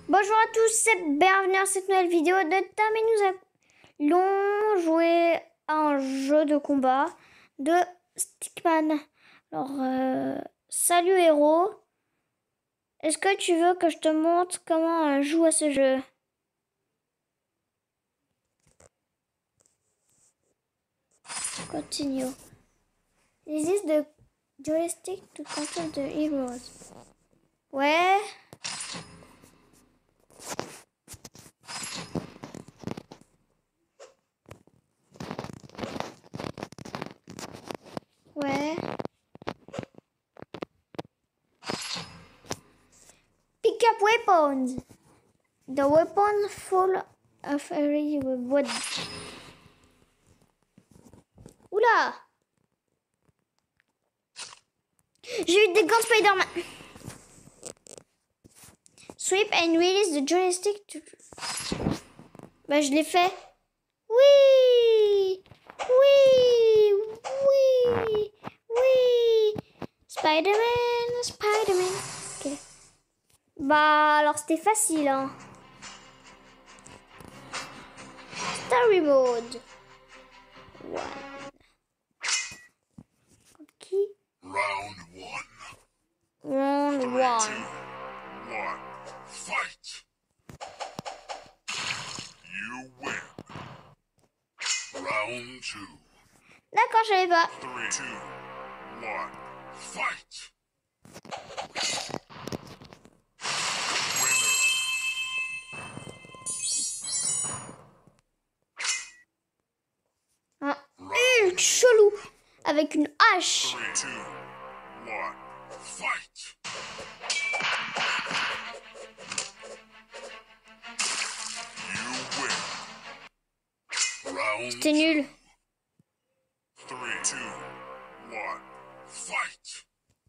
Bonjour à tous et bienvenue à cette nouvelle vidéo de Tam et nous allons jouer à un jeu de combat de Stickman. Alors, salut héros. Est-ce que tu veux que je te montre comment on joue à ce jeu? Continue. This is the joystick to control the heroes. Ouais. Ouais. Pick up weapons. The weapons fall of every wood. Oula! J'ai eu des gants Spider-Man. Sweep and release the joystick to... Bah, je l'ai fait. Oui! Oui! Oui! Oui! Spider-Man! Spider-Man! Ok. Bah, alors c'était facile, hein. Story mode. One. Ok. Round one. Round Three, one. two, one. Fight! You win. Round two. D'accord, je savais pas. 3, 2, 1. Fight! Winner. Un Hulk chelou avec une hache. 3, 2, 1. Fight! You win. Round C'était nul. 3, 2, 1. Fight!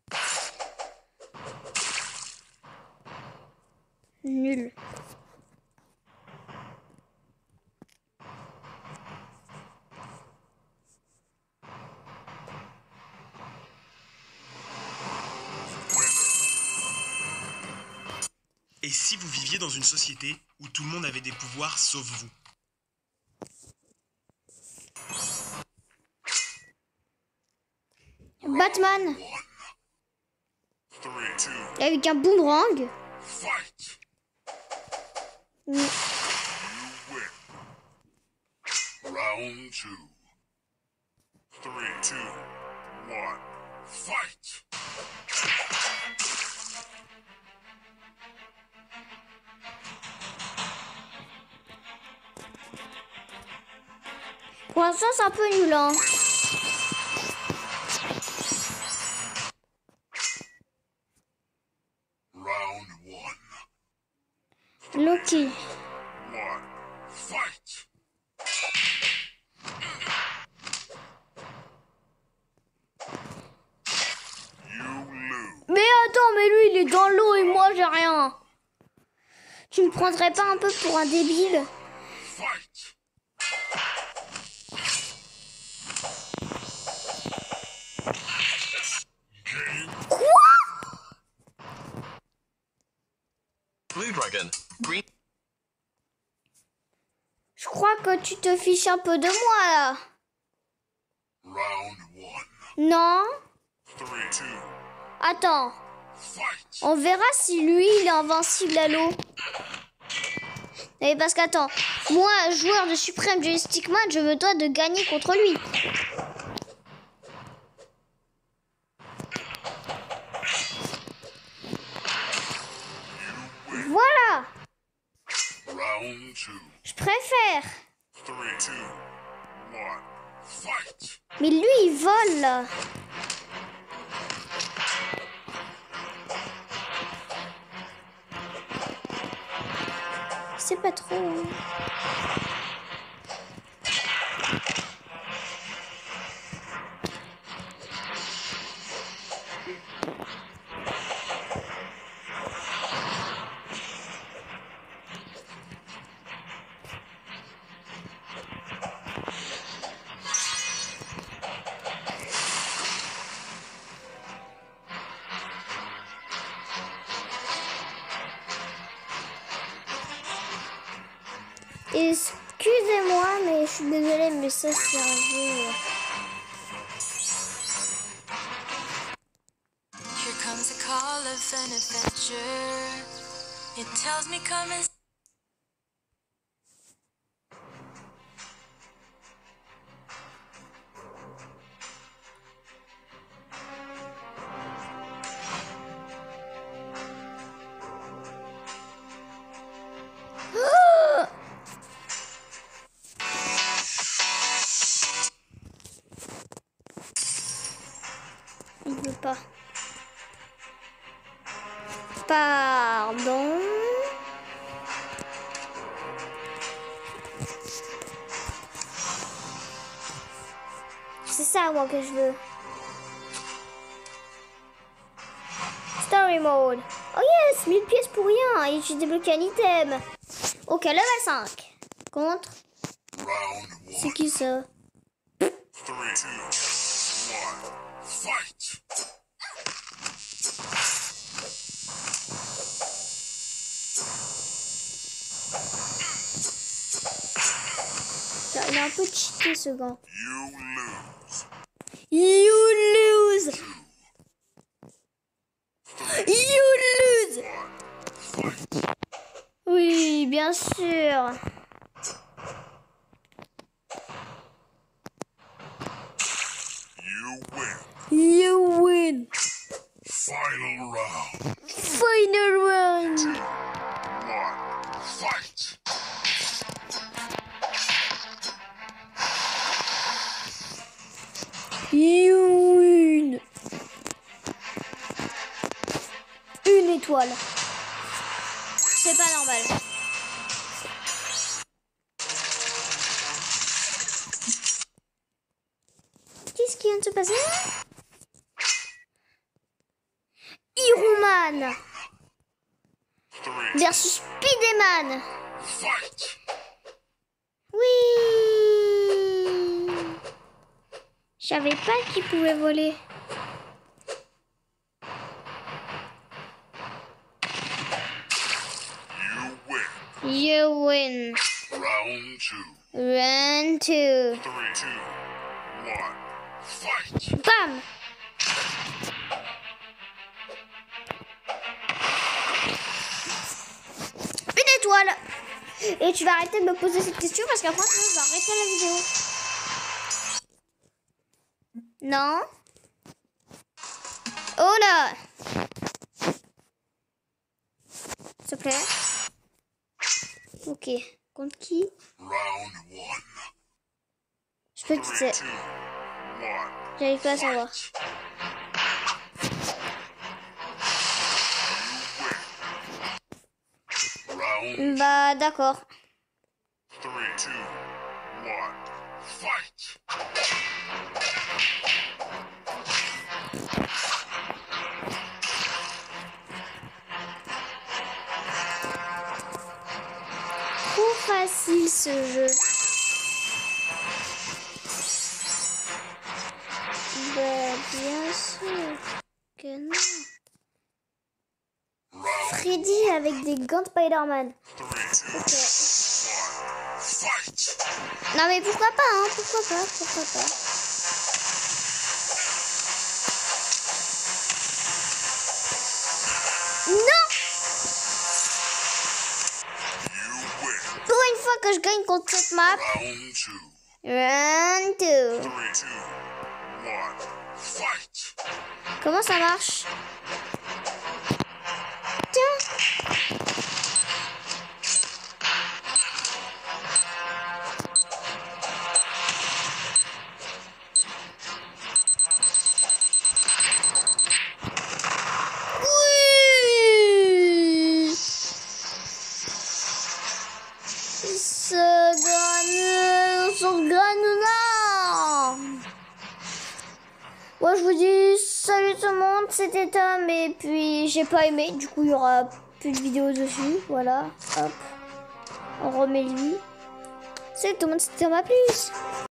Nul. Et si vous viviez dans une société où tout le monde avait des pouvoirs sauf vous? Batman 3, 2, avec un boomerang. fight! Mm. You win. Round 2. 3, 2, 1. Fight! Pour l'instant, c'est un peu nul, hein. Round 1. Loki. 1. Fight! You lose. Mais attends, mais lui, il est dans l'eau et moi, j'ai rien. Tu me prendrais pas un peu pour un débile? Fight! Game. Blue Dragon. Green. Je crois que tu te fiches un peu de moi, là. Round 1. Non? 3, 2. Attends. Fight! On verra si lui, il est invincible à l'eau. Mais parce qu'attends, moi, joueur de Supreme Joystickman, je me dois de gagner contre lui. Voilà, Round 2. je préfère. 3, 2, 1. Fight! Mais lui, il vole, là. C'est pas trop. Hein. Excusez-moi, mais je suis désolée, mais ça c'est un jeu. Here comes a call of an adventure. It tells me come and Il veut pas. Pardon. C'est ça, moi, que je veux. Story mode. Oh yes, 1000 pièces pour rien. Et j'ai débloqué un item. Ok, level 5. Contre. Round C'est 1. qui ça? 3, 2, 1. Fight! Il est un peu cheaté, ce gars. You lose. You lose. You lose. Fight! Oui, bien sûr. You win. You win. Final round. Final round. 1. Fight! You win. Une étoile. C'est pas normal. Qu'est-ce qui vient de se passer? Iron Man 3, versus Spider-Man. fight! Oui. Je savais pas qu'il pouvait voler. You win. You win. Round 2. Round 2. 3, 2, 1. Fight! Bam. Une étoile. Et tu vas arrêter de me poser cette question parce qu'après je vais arrêter la vidéo. Non. Oh là. S'il te plaît. Ok. Contre qui? Round 1. Je peux te 3, dire. 2, 1. J'arrive pas à savoir. Round Bah d'accord. 3, 2, 1. Fight! Trop facile ce jeu. Bah bien sûr que non. Round Freddy avec des gants de Spider-Man. 3, 2, 1. Ok. Fight! Non mais pourquoi pas, hein, pourquoi pas, pourquoi pas. Non! You win. Pour une fois que je gagne contre cette map. Round 2. Round 2. 3, 2, 1. Fight! Comment ça marche? Tiens. Oui. Ce granulard. Moi je vous dis salut tout le monde, c'était Tom et puis j'ai pas aimé, du coup il y aura plus de vidéos dessus, voilà, hop, on remet lui. Salut tout le monde, c'était Tom, à plus.